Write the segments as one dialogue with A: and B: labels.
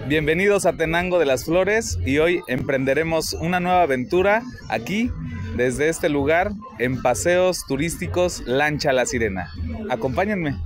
A: Bienvenidos a Tenango de las Flores y hoy emprenderemos una nueva aventura aquí, desde este lugar, en paseos turísticos Lancha La Sirena. Acompáñenme.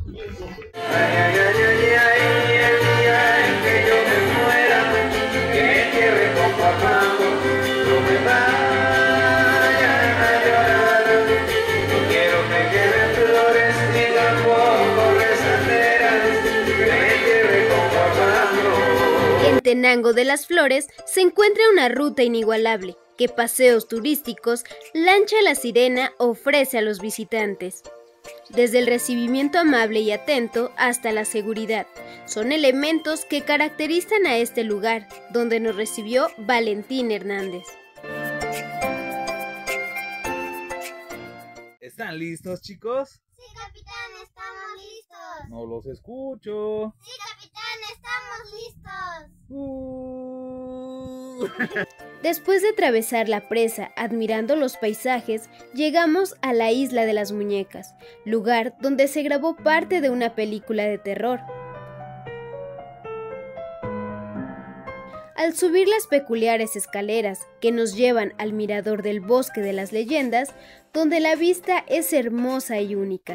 B: En Tenango de las Flores se encuentra una ruta inigualable que Paseos Turísticos Lancha La Sirena ofrece a los visitantes. Desde el recibimiento amable y atento hasta la seguridad, son elementos que caracterizan a este lugar, donde nos recibió Valentín Hernández.
A: ¿Están listos, chicos?
C: Sí, capitán, estamos listos.
A: No los escucho.
C: Sí, capitán, estamos listos.
B: Después de atravesar la presa admirando los paisajes, llegamos a la Isla de las Muñecas, lugar donde se grabó parte de una película de terror. Al subir las peculiares escaleras que nos llevan al mirador del Bosque de las Leyendas, donde la vista es hermosa y única.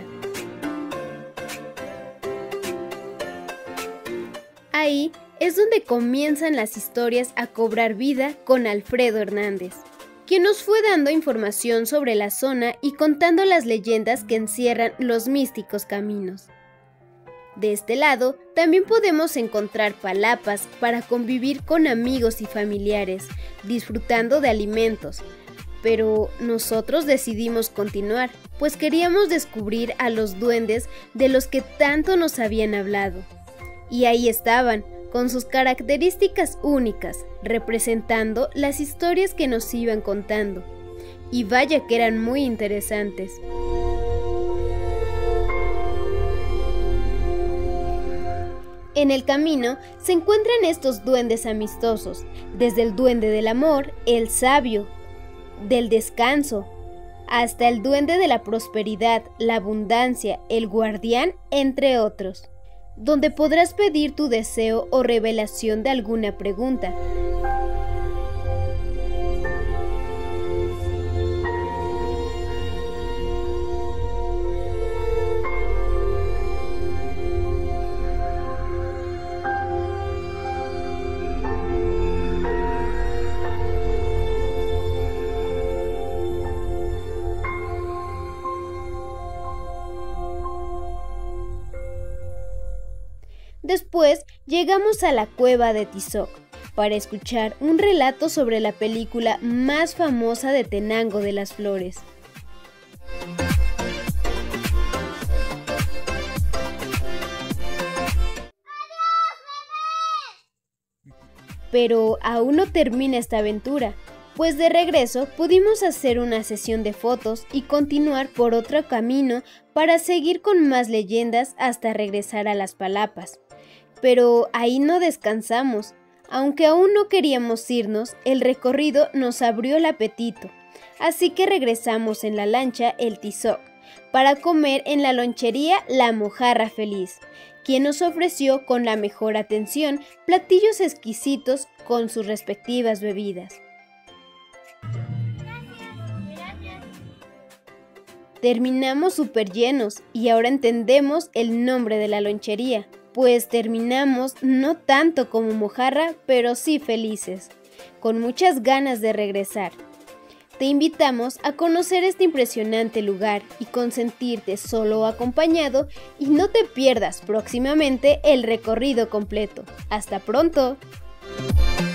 B: Ahí es donde comienzan las historias a cobrar vida con Alfredo Hernández, quien nos fue dando información sobre la zona y contando las leyendas que encierran los místicos caminos. De este lado, también podemos encontrar palapas para convivir con amigos y familiares, disfrutando de alimentos. Pero nosotros decidimos continuar, pues queríamos descubrir a los duendes de los que tanto nos habían hablado. Y ahí estaban, con sus características únicas, representando las historias que nos iban contando. Y vaya que eran muy interesantes. En el camino se encuentran estos duendes amistosos, desde el duende del amor, el sabio, del descanso, hasta el duende de la prosperidad, la abundancia, el guardián, entre otros, donde podrás pedir tu deseo o revelación de alguna pregunta. Después llegamos a la cueva de Tizoc para escuchar un relato sobre la película más famosa de Tenango de las Flores. Pero aún no termina esta aventura, pues de regreso pudimos hacer una sesión de fotos y continuar por otro camino para seguir con más leyendas hasta regresar a las palapas. Pero ahí no descansamos. Aunque aún no queríamos irnos, el recorrido nos abrió el apetito. Así que regresamos en la lancha El Tizoc para comer en la lonchería La Mojarra Feliz, quien nos ofreció con la mejor atención platillos exquisitos con sus respectivas bebidas. Terminamos súper llenos y ahora entendemos el nombre de la lonchería. Pues terminamos no tanto como mojarra, pero sí felices, con muchas ganas de regresar. Te invitamos a conocer este impresionante lugar y consentirte solo o acompañado, y no te pierdas próximamente el recorrido completo. ¡Hasta pronto!